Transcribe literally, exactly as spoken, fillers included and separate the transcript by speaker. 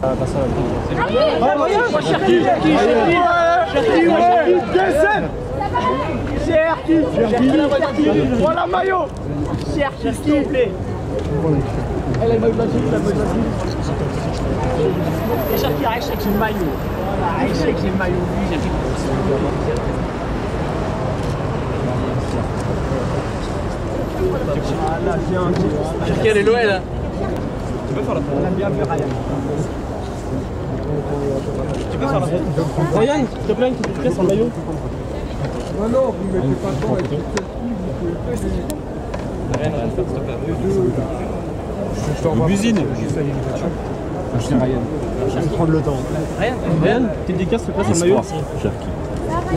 Speaker 1: Cherki, Cherki, Cherki, Cherki, Cherki, voilà maillot. Cherki, s'il vous plaît. Elle a le maillot de la Cherki, la maillot de la Cherki. Et Cherki arrive avec le maillot. Voilà, arrive avec le maillot. Voilà, bien.
Speaker 2: Cherki, elle est loin là.
Speaker 1: Tu peux faire la photo. On a bien vu Ryan. Tu peux faire la photo. Ryan, s'il te plaît, une petite pièce en maillot.
Speaker 3: Non, non, vous mettez pas le temps avec toute cette
Speaker 2: Rien, rien faire, s'il te plaît.
Speaker 3: Je t'envoie.
Speaker 4: L'usine.
Speaker 3: Je suis Ryan. Je vais prendre le temps.
Speaker 1: Ryan, Ryan, petite dédicace, s'il te plaît, sur le maillot.
Speaker 4: Cherki.